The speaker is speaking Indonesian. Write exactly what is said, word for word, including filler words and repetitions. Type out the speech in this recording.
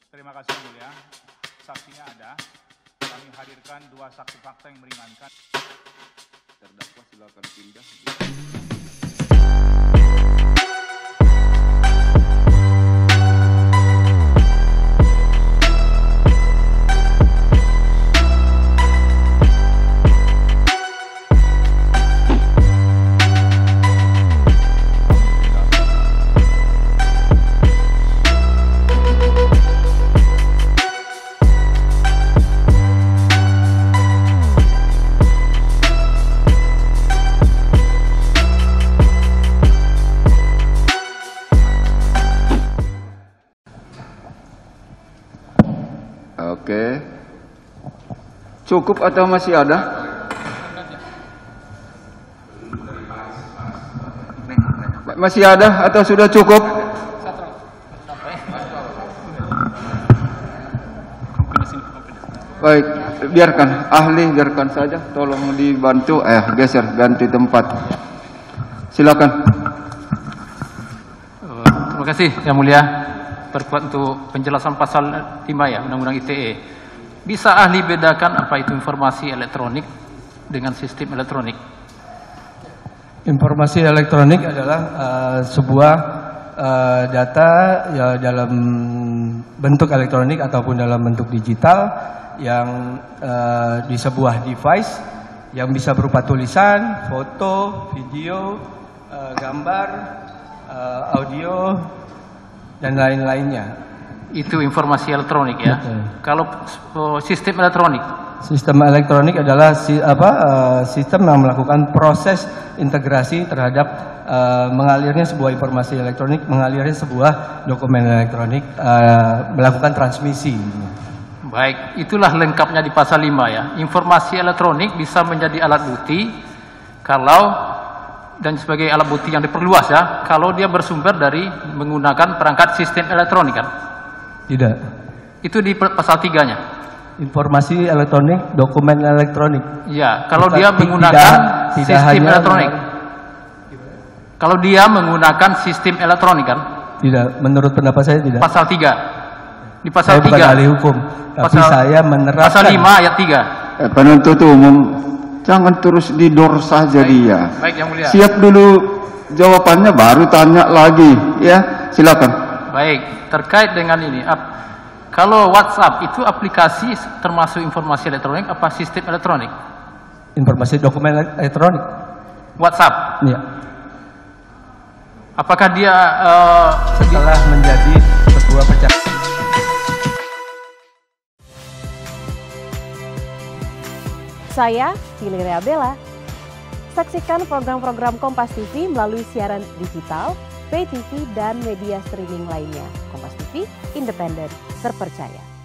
Terima kasih Yang Mulia. Saksinya ada. Kami hadirkan dua saksi fakta yang meringankan. Terdakwa silakan pindah. Oke, cukup atau masih ada? Masih ada atau sudah cukup? Baik, biarkan ahli, biarkan saja. Tolong dibantu, eh geser, ganti tempat. Silakan. Terima kasih Yang Mulia. Berkuat untuk penjelasan pasal lima ya, Undang-Undang I T E. Bisa ahli bedakan apa itu informasi elektronik dengan sistem elektronik? Informasi elektronik adalah uh, sebuah uh, data ya, dalam bentuk elektronik ataupun dalam bentuk digital yang uh, di sebuah device yang bisa berupa tulisan, foto, video, uh, gambar, uh, audio, dan lain-lainnya. Itu informasi elektronik ya. Betul. Kalau oh, sistem elektronik? Sistem elektronik adalah si, apa, uh, sistem yang melakukan proses integrasi terhadap uh, mengalirnya sebuah informasi elektronik, mengalirnya sebuah dokumen elektronik, uh, melakukan transmisi. Baik, itulah lengkapnya di pasal lima ya. Informasi elektronik bisa menjadi alat bukti kalau dan sebagai alat bukti yang diperluas ya, kalau dia bersumber dari menggunakan perangkat sistem elektronik kan? Tidak. Itu di pasal tiganya. Informasi elektronik, dokumen elektronik. Ya, kalau Bukan, dia menggunakan tidak, tidak sistem hanya elektronik. Kalau dia menggunakan sistem elektronik kan? Tidak, menurut pendapat saya tidak. Pasal tiga. Di pasal saya tiga. bukan ahli hukum, tapi pasal, saya menerapkan. Pasal lima ayat tiga. Eh, penuntut umum, jangan terus didor saja Baik. dia. Baik, Yang Mulia. Siap dulu jawabannya, baru tanya lagi. Ya, silakan. Baik, terkait dengan ini, ap, kalau WhatsApp itu aplikasi termasuk informasi elektronik apa sistem elektronik? Informasi dokumen elektronik. WhatsApp. Ya. Apakah dia uh, Setelah menjadi sebuah percakapan. Saya, Hilaria Bella. Saksikan program-program Kompas T V melalui siaran digital, pay T V, dan media streaming lainnya. Kompas T V, independen, terpercaya.